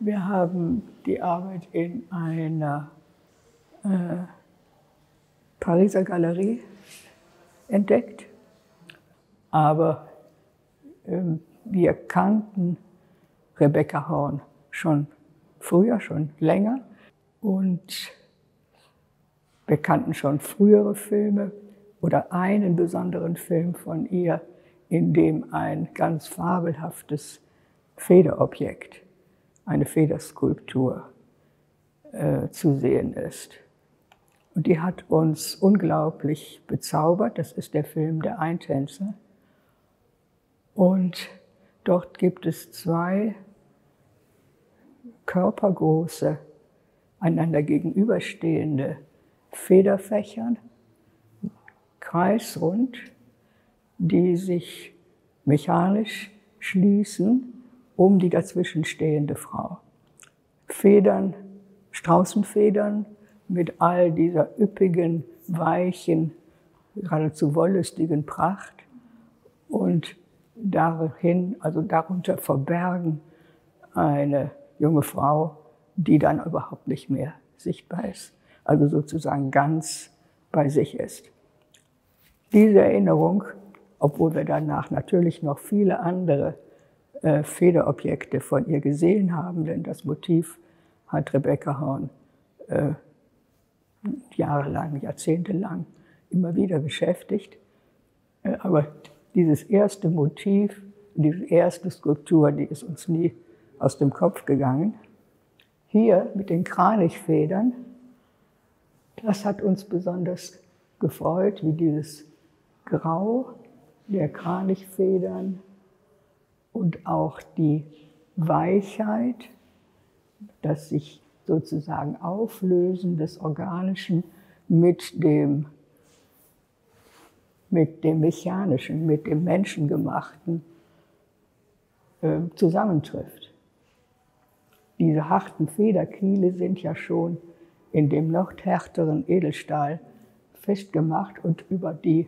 Wir haben die Arbeit in einer Pariser Galerie entdeckt, aber wir kannten Rebecca Horn schon früher, schon länger, und wir kannten schon frühere Filme oder einen besonderen Film von ihr, in dem ein ganz fabelhaftes Federobjekt, eine Federskulptur, zu sehen ist. Und die hat uns unglaublich bezaubert. Das ist der Film Der Eintänzer. Und dort gibt es zwei körpergroße, einander gegenüberstehende Federfächer, kreisrund, die sich mechanisch schließen um die dazwischenstehende Frau. Federn, Straußenfedern mit all dieser üppigen, weichen, geradezu wollüstigen Pracht und darunter verbergen eine junge Frau, die dann überhaupt nicht mehr sichtbar ist, also sozusagen ganz bei sich ist. Diese Erinnerung, obwohl wir danach natürlich noch viele andere Federobjekte von ihr gesehen haben, denn das Motiv hat Rebecca Horn jahrelang, jahrzehntelang immer wieder beschäftigt. Aber dieses erste Motiv, diese erste Skulptur, die ist uns nie aus dem Kopf gegangen. Hier mit den Kranichfedern, das hat uns besonders gefreut, wie dieses Grau der Kranichfedern und auch die Weichheit, das sich sozusagen Auflösen des Organischen mit dem Mechanischen, mit dem Menschengemachten zusammentrifft. Diese harten Federkiele sind ja schon in dem noch härteren Edelstahl festgemacht und über die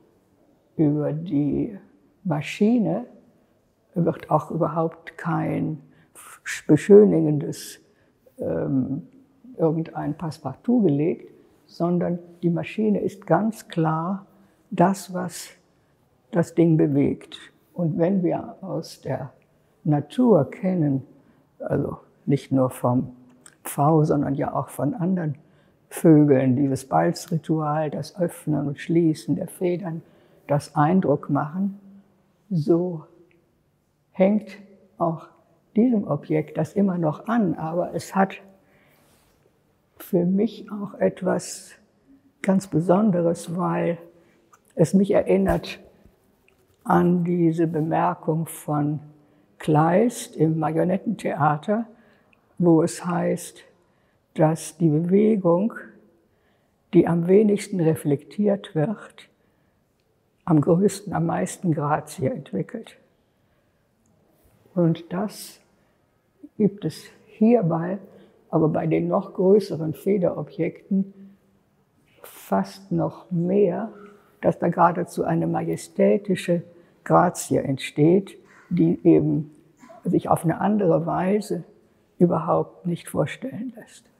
Maschine wird auch überhaupt kein beschönigendes irgendein Passepartout gelegt, sondern die Maschine ist ganz klar das, was das Ding bewegt. Und wenn wir aus der Natur kennen, also nicht nur vom Pfau, sondern ja auch von anderen Vögeln, dieses Balzritual, das Öffnen und Schließen der Federn, das Eindruck machen, so hängt auch diesem Objekt das immer noch an, aber es hat für mich auch etwas ganz Besonderes, weil es mich erinnert an diese Bemerkung von Kleist im Marionettentheater, wo es heißt, dass die Bewegung, die am wenigsten reflektiert wird, am größten, am meisten Grazie entwickelt. Und das gibt es hierbei, aber bei den noch größeren Federobjekten fast noch mehr, dass da geradezu eine majestätische Grazie entsteht, die eben sich auf eine andere Weise überhaupt nicht vorstellen lässt.